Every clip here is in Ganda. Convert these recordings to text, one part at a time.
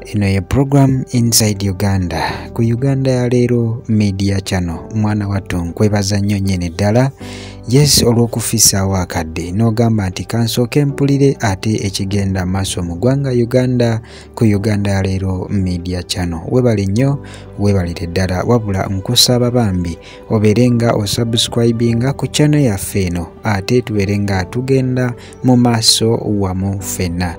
ino ye program Inside Uganda ku Uganda ya leero media channel mwana wattu nkwebaza nnyo nnyini ddala yes olw'okufisa wakadde n'ogamba nti kansooke mpulire ate ekigenda maaso mu ggwanga Uganda ku Uganda ya leero media channel webale nnyo webalire ddala wabula nkusaba bambi obeerenga osubscribinga ku channel yaffe eno ate tubeerenga tugenda mu maaso wamu ffenna.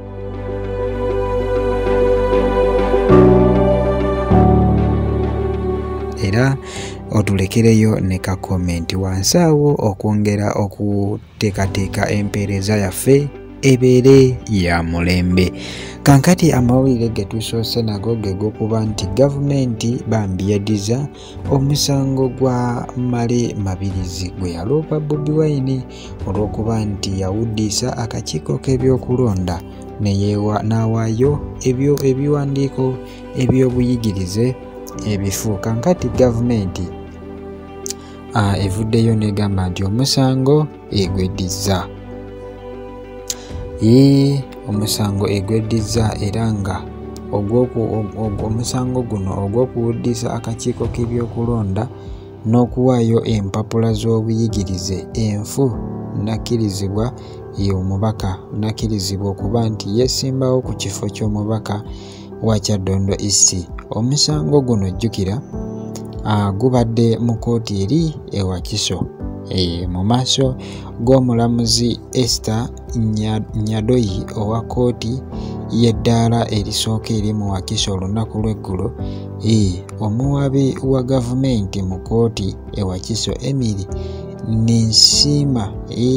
Era otulekereyo ne ka comment wansi awo okwongera okuteekateeka empeereza yaffe ebeere ya mulembe. Kankati amawulire ge tusoose nago ge g'okuba nti gavumenti bambi yaddiza omusango gwa Male Mabirizi gwe yaloopa Bobi Wine olw'okuba nti yawuddisa akakiiko k'ebyokulonda n'awaayo ebiwandiiko eby'obuyigirize ebifu. Kankati gavumenti evuddeyo negamba nti omusango egweddiza. Omusango egweddiza era nga omusango guno ogw'okuwuddisa akakiiko k'ebyokulonda n'okuwaayo empapula z'obuyigirize enfu nakkirizibwa omubaka nakkirizibwa okuba nti yeesimbawo ku kifo ky'omubaka wa Kyaddondo East. Omusango guno jjukira gubadde mu kkooti eri e Wakiso mu maaso g'omulamuzi Esther Nyadoyi owa kkooti y'eddaala erisooka eri mu Wakiso olunaku lw'eggulo. Omuwabi wa gavumenti mu kkooti e Wakiso Emily Ninsiima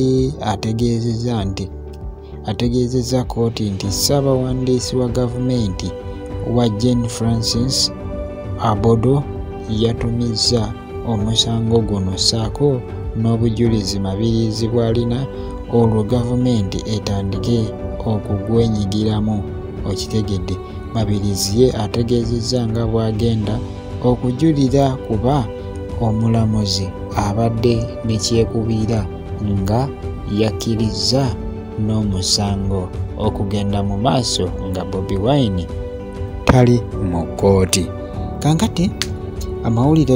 ategeezezza kkooti nti ssaabawandiisi wa gavumenti wa Jane Francis Abodo yatumizza omusango guno ssaako n'obujulizi Mabirizi bw'alina olwo gavumenti etandike okugwenyigiramu. Okitegedde, Mabirizi ye ategeezezza nga bw'agenda okujulira kuba omulamuzi abadde ne kyekubiira nga yakkirizza n'omusango okugenda mu maaso nga Bobi Wine tali mu kkooti. Kankati amawulire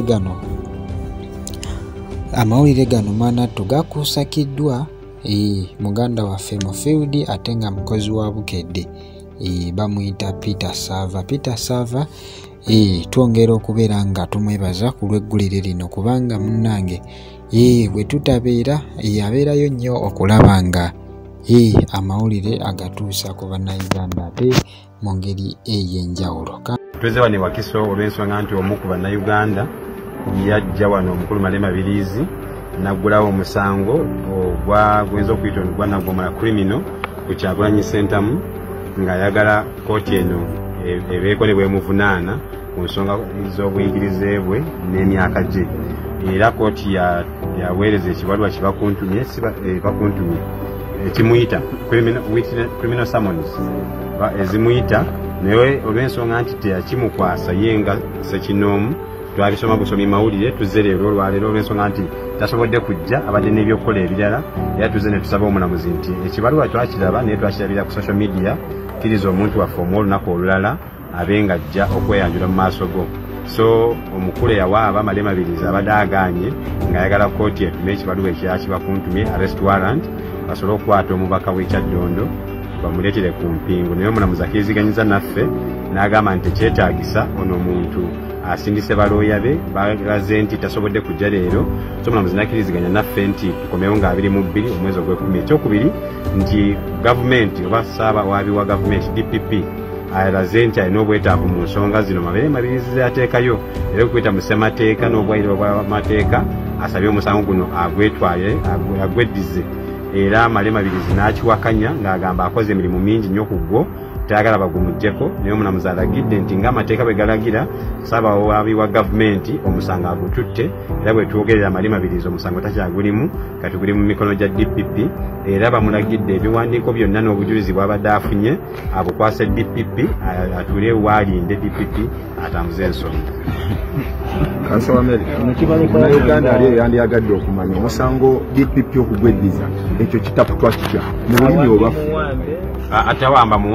gano mwanattu gakuusakiddwa muganda waffe mu field ate nga mukozi wa bukedde bamuyita Peter Sava. Twongera okubeera nga tumwebaza ku lw'eggulire lino kubanga munnange bwe tutabeera abeerayo nnyo okulaba nga amawulire agatuusa ku bannayuganda ate mu ngeri ey'enjawulo. Tuweze wano Wakiso olw'ensonga nti omu ku bannayuganda yajja wano omukulu Male Mabirizi naggulawo omusango ogw'oyinza okuyita ogw'anaggwamala criminal ku Kyagulanyi Ssentamu ng'ayagala kkooti eno ebeeko ne bwemuvunaana ku nsonga z'obuyigirize bwe n'emyaka gye. Era kkooti yaweereza ekibalwa kibakuntumye ekimuyita criminal summons ezimuyita naye olw'ensonga nti teyakimukwasa ye nga Ssekinoomu twabisoma busomi mawulire tuzze leero olwaleero olw'ensonga nti tasobodde kujja abadde n'ebyokukola ebirala era tuzze ne tusaba omulamuzi nti ekibalwa twakiraba naye twakirabira ku social media kkiriza omuntu waffe omu olunaku olulala abe nga ajja okweyanjula mu maaso go. So omukulu eyawaaba Male Mabirizi abadde agaanye ng'ayagala kkooti etume ekibalwa ekyakibakuntumye arrest warrant basobole okukwata omubaka w'e Kyaddondo bamuleetere ku mpingu. Naye omulamuzi akkiriziganyiza naffe n'agamba nti tekyetaagisa ono omuntu asindise balooya be balaze nti tasobodde kujja leero. So omulamuzi n'akkiriziganya naffe nti tukomewo nga 22 omwezi ogw'ekumi. Ekyokubiri nti gavumenti oba ssaabawaabi wa gavumenti DPP alaze nti alina obwetaavu mu nsonga zino Male Mabirizi zeyateekayo era okuyita mu ssemateeka n'obwayiro bw'amateeka asabye omusango guno agwetwaye agweddize. Era Male Mabirizi n'akiwakanya ng'agamba akoze emirimu mingi nnyo ku gwo tayagala bagumuggyeko. Naye omulamuzi alagidde nti ng'amateeka bwe galagira ssaabawaabi wa gavumenti omusango agututte era bwe twogerera Male Mabirizi omusango takyagulimu kati guli mu mikono gya DPP. Era bamulagidde ebiwandiiko byonna n'obujulizi bw'abadde afunye abukwase DPP atule waalinde DPP atambuze ensonga. Kansa Mary Uganda ali yandiyagadde okumanya omusango DPP okugweddiza ekyo kitaputwa kitya mu bulimi obafu atawamba muwambe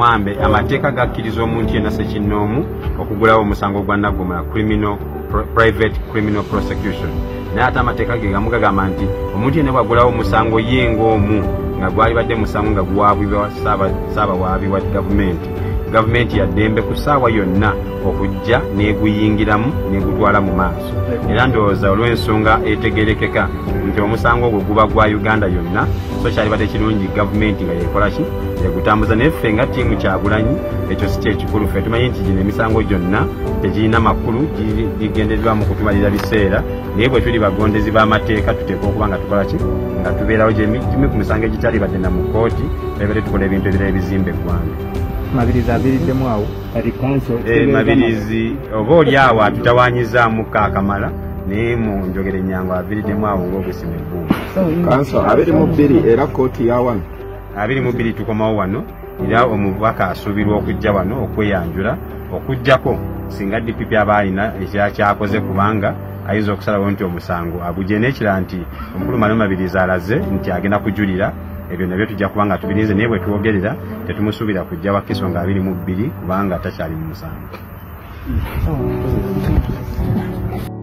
amateeka gakkiriza omuntu yenna Ssekinnoomu okugulawo omusango gwa nnaggumula private criminal prosecution naye ate amateeka ge gamu gagamba nti omuntu yenna bwagulawo omusango ye ng'omu nga gwalibadde musango nga guwaabibwa saabawaabi wa gavumenti yaddembe ku ssaawa yonna okujja n'eguyingiramu n'egutwala mu maaso era ndowooza olw'ensonga etegerekeka nti omusango ogwo guba gwa Uganda yonna so kyalibadde kirungi gavumenti nga yekola ki yegutambuza naye ffe nga ttiimu Kyagulanyi ekyo si kyekikulu ffe tumanyi nti gino emisango gyonna tegirina makulu gigendererwa mu kutumalira biseera naye bwe tuli bagondezi b'amateeka tuteekwa okuba nga tukola ki nga tubeerawo gyemi ku misango egitalibadde na mu kooti ebere tukola ebintu ebirala ebizimba eggwanga Mabirizi abiriddemu awo mabirizi oba oli awo atutawanyizaamu kaakamala naye mu njogera ennyango abiriddemu awo ng'obusima ebbumba kanso 22 era kooti ya wano 22 tukomawo wano era omubaka asuubirwa okujja wano okweyanjula okujjako singa DPP aba alina ekyakyakoze kubanga ayinza okusalawo nti omusango agujje n'ekirala nti omukulu Male Mabirizi alaze nti agenda kujulira ebyo nabyo tujja kubanga tubirinze naye bwe twogerera tetumusuubira kujja Wakiso nga 22 kubanga takyali mu musango.